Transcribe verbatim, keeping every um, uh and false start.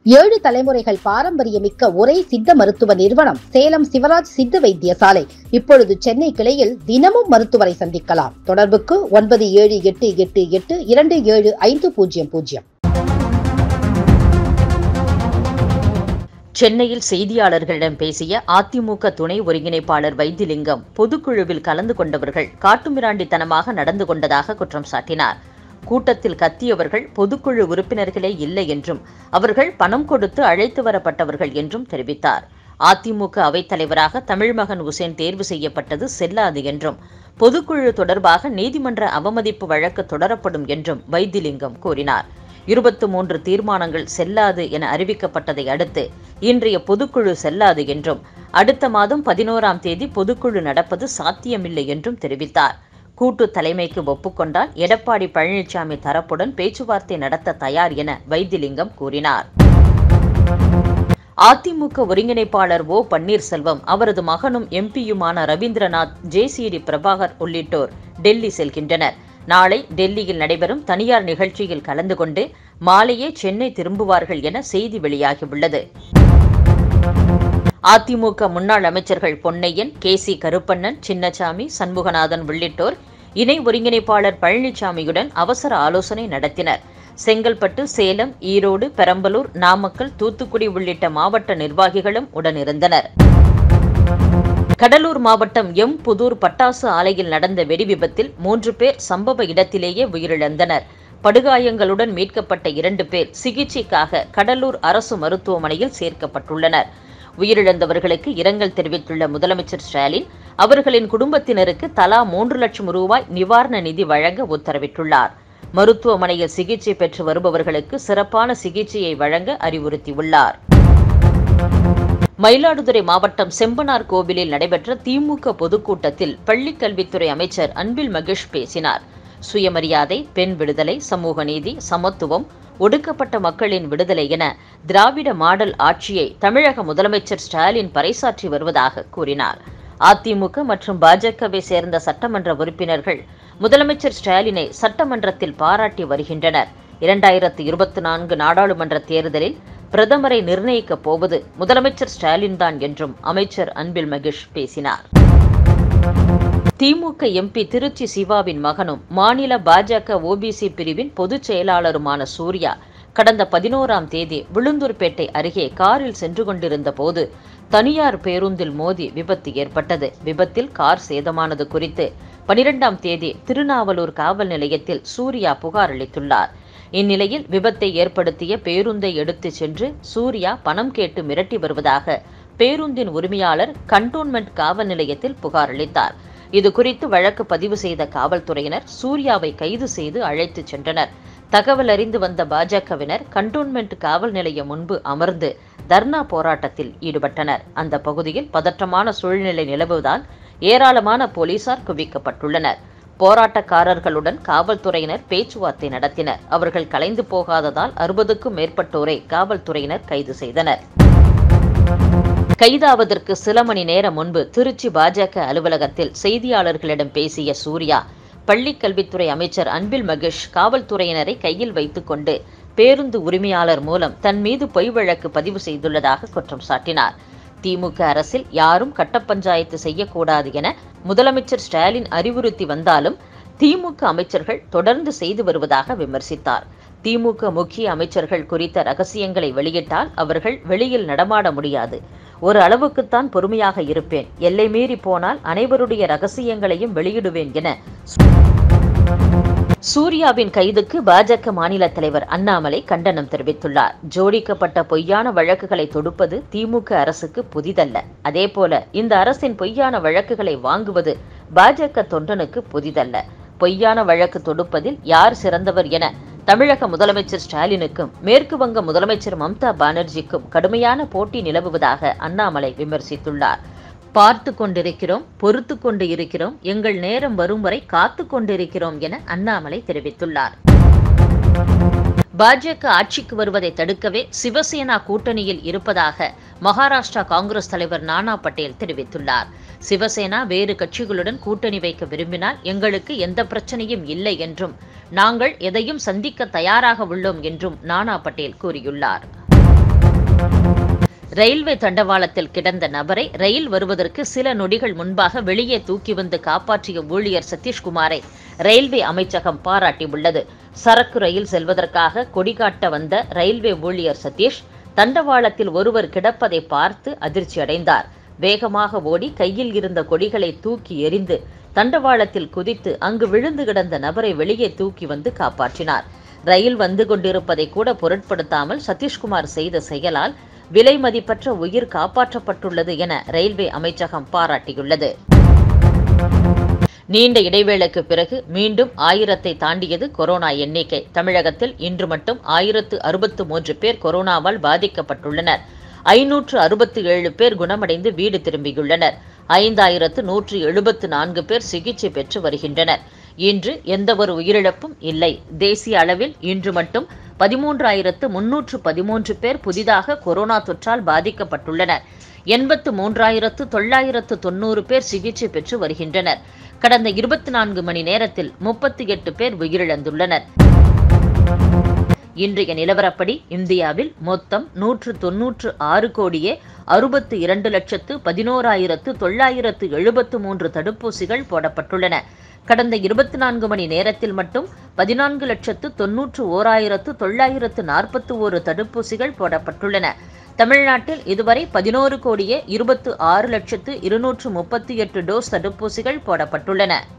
ஏழு தலைமுறைகள் பாரம்பரியமிக்க ஒரே சித்த மருத்துவ நிறுவனம் சேலம் சிவராஜ் சித்த வைத்தியசாலை. இப்பொழுது சென்னை கிளையில் தினமும் மருத்துவரை சந்திக்கலாம். தொடர்புக்கு ஒன்பது ஏழு எட்டு எட்டு எட்டு இரண்டு ஏழு ஐந்து பூஜ்ஜியம் பூஜ்ஜியம். சென்னையில் செய்தியாளர்களிடம் பேசிய அதிமுக துணை ஒருங்கிணைப்பாளர் வைத்திலிங்கம், பொதுக்குழுவில் கலந்து கொண்டவர்கள் காட்டுமிராண்டித்தனமாக நடந்து கொண்டதாக குற்றம் சாட்டினார். கூட்டத்தில் கத்தியவர்கள் பொதுக்குழு உறுப்பினர்களே இல்லை என்றும் அவர்கள் பணம் கொடுத்து அழைத்து வரப்பட்டவர்கள் என்றும் தெரிவித்தார். அதிமுக அவைத்தலைவராக தமிழ்மகன் உசேன் தேர்வு செய்யப்பட்டது செல்லாது என்றும் பொதுக்குழு தொடர்பாக நீதிமன்ற அவமதிப்பு வழக்கு தொடரப்படும் என்றும் வைத்திலிங்கம் கூறினார். இருபத்து மூன்று தீர்மானங்கள் செல்லாது என அறிவிக்கப்பட்டதை அடுத்து இன்றைய பொதுக்குழு செல்லாது என்றும் அடுத்த மாதம் பதினோராம் தேதி பொதுக்குழு நடப்பது சாத்தியமில்லை என்றும் தெரிவித்தார். கூட்டு தலைமைக்கு ஒப்புக்கொண்டால் எடப்பாடி பழனிசாமி தரப்புடன் பேச்சுவார்த்தை நடத்த தயார் என வைத்திலிங்கம் கூறினார். அதிமுக ஒருங்கிணைப்பாளர் ஓ பன்னீர்செல்வம், அவரது மகனும் எம்பியுமான ரவீந்திரநாத், ஜேசிடி பிரபாகர் உள்ளிட்டோர் டெல்லி செல்கின்றனர். நாளை டெல்லியில் நடைபெறும் தனியார் நிகழ்ச்சியில் கலந்து கொண்டு மாலையே சென்னை திரும்புவார்கள் என செய்தி வெளியாகியுள்ளது. அதிமுக முன்னாள் அமைச்சர்கள் பொன்னையன், கே சி கருப்பண்ணன், சின்னசாமி, சண்முகநாதன் உள்ளிட்டோர் இணை ஒருங்கிணைப்பாளர் பழனிசாமியுடன் அவசர ஆலோசனை நடத்தினர். செங்கல்பட்டு, சேலம், ஈரோடு, பெரம்பலூர், நாமக்கல், தூத்துக்குடி உள்ளிட்ட மாவட்ட நிர்வாகிகளும் உடனிருந்தனர். கடலூர் மாவட்டம் எம் புதூர் பட்டாசு ஆலையில் நடந்த வெடி விபத்தில் மூன்று பேர் சம்பவ இடத்திலேயே உயிரிழந்தனர். படுகாயங்களுடன் மீட்கப்பட்ட இரண்டு பேர் சிகிச்சைக்காக கடலூர் அரசு மருத்துவமனையில் சேர்க்கப்பட்டுள்ளனர். உயிரிழந்தவர்களுக்கு இரங்கல் தெரிவித்துள்ள முதலமைச்சர் ஸ்டாலின், அவர்களின் குடும்பத்தினருக்கு தலா மூன்று லட்சம் ரூபாய் நிவாரண நிதி வழங்க உத்தரவிட்டுள்ளார். மருத்துவமனையில் சிகிச்சை பெற்று வருபவர்களுக்கு சிறப்பான சிகிச்சையை வழங்க அறிவுறுத்தியுள்ளார். மயிலாடுதுறை மாவட்டம் செம்பனார் கோவிலில் நடைபெற்ற திமுக பொதுக்கூட்டத்தில் பள்ளிக்கல்வித்துறை அமைச்சர் அன்பில் மகேஷ் பேசினார். சுயமரியாதை, பெண் விடுதலை, சமூக நீதி, சமத்துவம், ஒடுக்கப்பட்ட மக்களின் விடுதலை என திராவிட மாடல் ஆட்சியை தமிழக முதலமைச்சர் ஸ்டாலின் பறைசாற்றி வருவதாக கூறினார். அதிமுக மற்றும் பாஜகவை சேர்ந்த சட்டமன்ற உறுப்பினர்கள் முதலமைச்சர் ஸ்டாலினை சட்டமன்றத்தில் பாராட்டி வருகின்றனர். இரண்டாயிரத்து இருபத்தி நான்கு நாடாளுமன்ற தேர்தலில் பிரதமரை நிர்ணயிக்கப் போவது முதலமைச்சர் ஸ்டாலின் தான் என்றும் அமைச்சர் அன்பில் மகேஷ் பேசினார். திமுக எம்பி திருச்சி சிவாவின் மகனும் மாநில பாஜக ஓபிசி பிரிவின் பொதுச் செயலாளருமான சூர்யா கடந்த பதினோராம் தேதி விழுந்தூர்பேட்டை அருகே காரில் சென்று கொண்டிருந்த போது தனியார் பேருந்தில் மோதி விபத்து ஏற்பட்டது. விபத்தில் கார் சேதமானது குறித்து பனிரெண்டாம் தேதி திருநாவலூர் காவல் நிலையத்தில் சூர்யா புகார் அளித்துள்ளார். இந்நிலையில் விபத்தை ஏற்படுத்திய பேருந்தை எடுத்துச் சென்று சூர்யா பணம் கேட்டு மிரட்டி வருவதாக பேருந்தின் உரிமையாளர் கண்டோன்மெண்ட் காவல் நிலையத்தில் புகார் அளித்தார். இதுகுறித்து வழக்கு பதிவு செய்த காவல்துறையினர் சூர்யாவை கைது செய்து அழைத்துச் சென்றனர். தகவல் அறிந்து வந்த பாஜகவினர் கண்டோன்மெண்ட் காவல் நிலையம் முன்பு அமர்ந்து தர்ணா போராட்டத்தில் ஈடுபட்டனர். அந்த பகுதியில் பதற்றமான சூழ்நிலை நிலவுவதால் ஏராளமான போலீசார் குவிக்கப்பட்டுள்ளனர். போராட்டக்காரர்களுடன் காவல்துறையினர் பேச்சுவார்த்தை நடத்தினர். அவர்கள் கலைந்து போகாததால் அறுபதுக்கும் மேற்பட்டோரை காவல்துறையினர் கைது செய்தனர். கைதாவதற்கு சில மணி நேரம் முன்பு திருச்சி பாஜக அலுவலகத்தில் செய்தியாளர்களிடம் பேசிய சூர்யா, பள்ளிக்கல்வித்துறை அமைச்சர் அன்பில் மகேஷ் காவல்துறையினரை கையில் வைத்துக் கொண்டு பேருந்து உரிமையாளர் மூலம் தன் மீது பொய் வழக்கு பதிவு செய்துள்ளதாக குற்றம் சாட்டினார். திமுக அரசில் யாரும் கட்டப்பஞ்சாயத்து செய்யக்கூடாது என முதலமைச்சர் ஸ்டாலின் அறிவுறுத்தி வந்தாலும் திமுக அமைச்சர்கள் தொடர்ந்து செய்து வருவதாக விமர்சித்தார். திமுக முக்கிய அமைச்சர்கள் குறித்த ரகசியங்களை வெளியிட்டால் அவர்கள் வெளியில் நடமாட முடியாது. ஒரு அளவுக்குத்தான் பொறுமையாக இருப்பேன். எல்லை மீறி போனால் அனைவருடைய ரகசியங்களையும் வெளியிடுவேன் என சூர்யாவின் கைதுக்கு பாஜக மாநில தலைவர் அண்ணாமலை கண்டனம் தெரிவித்துள்ளார். ஜோடிக்கப்பட்ட பொய்யான வழக்குகளை தொடுப்பது திமுக அரசுக்கு புதிதல்ல. அதேபோல இந்த அரசின் பொய்யான வழக்குகளை வாங்குவது பாஜக தொண்டனுக்கு புதிதல்ல. பொய்யான வழக்கு தொடுப்பதில் யார் சிறந்தவர் என தமிழக முதலமைச்சர் ஸ்டாலினுக்கும் மேற்கு வங்க முதலமைச்சர் மம்தா பானர்ஜிக்கும் கடுமையான போட்டி நிலவுவதாக அண்ணாமலை விமர்சித்துள்ளார். பார்த்து கொண்டிருக்கிறோம், பொறுத்து கொண்டு இருக்கிறோம், எங்கள் நேரம் வரும் வரை காத்து கொண்டிருக்கிறோம் என அண்ணாமலை தெரிவித்துள்ளார். பாஜக ஆட்சிக்கு வருவதை தடுக்கவே சிவசேனா கூட்டணியில் இருப்பதாக மகாராஷ்டிரா காங்கிரஸ் தலைவர் நானா பட்டேல் தெரிவித்துள்ளார். சிவசேனா வேறு கட்சிகளுடன் கூட்டணி வைக்க விரும்பினால் எங்களுக்கு எந்த பிரச்சனையும் இல்லை என்றும் நாங்கள் எதையும் சந்திக்க தயாராக உள்ளோம் என்றும் நானா பட்டேல் கூறியுள்ளார். ரயில்வே தண்டவாளத்தில் கிடந்த நபரை ரயில் வருவதற்கு சில நொடிகள் முன்பாக வெளியே தூக்கி வந்து காப்பாற்றிய ஊழியர் சதீஷ்குமாரை ரயில்வே அமைச்சகம் பாராட்டியுள்ளது. சரக்கு ரயில் செல்வதற்காக கொடிகாட்ட வந்த ரயில்வே ஊழியர் சதீஷ் தண்டவாளத்தில் ஒருவர் கிடப்பதை பார்த்து அதிர்ச்சியடைந்தார். வேகமாக ஓடி கையில் இருந்த கொடிகளை தூக்கி எறிந்து தண்டவாளத்தில் குதித்து அங்கு விழுந்து கிடந்த நபரை வெளியே தூக்கி வந்து காப்பாற்றினார். ரயில் வந்து கொண்டிருப்பதை கூட பொருட்படுத்தாமல் சதீஷ்குமார் செய்த செயலால் விலை மதிப்பற்ற உயிர் காப்பாற்றப்பட்டுள்ளது என ரயில்வே அமைச்சகம் பாராட்டியுள்ளது. நீண்ட இடைவேளைக்கு பிறகு மீண்டும் ஆயிரத்தை தாண்டியது கொரோனா எண்ணிக்கை. தமிழகத்தில் இன்று மட்டும் ஆயிரத்து அறுபத்து மூன்று பேர் கொரோனாவால் பாதிக்கப்பட்டுள்ளனர். ஐநூற்று அறுபத்தி ஏழு பேர் குணமடைந்து வீடு திரும்பியுள்ளனர். ஐந்தாயிரத்து நூற்று எழுபத்து நான்கு பேர் சிகிச்சை பெற்று வருகின்றனர். இன்று எந்தவொரு உயிரிழப்பும் இல்லை. தேசிய அளவில் இன்று மட்டும் பதிமூன்றாயிரத்து முன்னூற்று பதிமூன்று பேர் புதிதாக கொரோனா தொற்றால் பாதிக்கப்பட்டுள்ளனர். எண்பத்து மூன்றாயிரத்து தொள்ளாயிரத்து தொன்னூறு பேர் சிகிச்சை பெற்று வருகின்றனர். கடந்த இருபத்தி நான்கு மணி நேரத்தில் முப்பத்தி எட்டு பேர் உயிரிழந்துள்ளனர். இன்றைய நிலவரப்படி இந்தியாவில் மொத்தம் நூற்று தொன்னூற்று ஆறு கோடியே அறுபத்து இரண்டு லட்சத்து பதினோராயிரத்து தொள்ளாயிரத்து எழுபத்து மூன்று தடுப்பூசிகள் போடப்பட்டுள்ளன. கடந்த இருபத்தி நான்கு மணி நேரத்தில் மட்டும் பதினான்கு லட்சத்து தொன்னூற்று ஓராயிரத்து தொள்ளாயிரத்து நாற்பத்தி ஓரு தடுப்பூசிகள் போடப்பட்டுள்ளன. தமிழ்நாட்டில் இதுவரை பதினோரு கோடியே இருபத்து ஆறு லட்சத்து இருநூற்று முப்பத்தி எட்டு டோஸ் தடுப்பூசிகள் போடப்பட்டுள்ளன.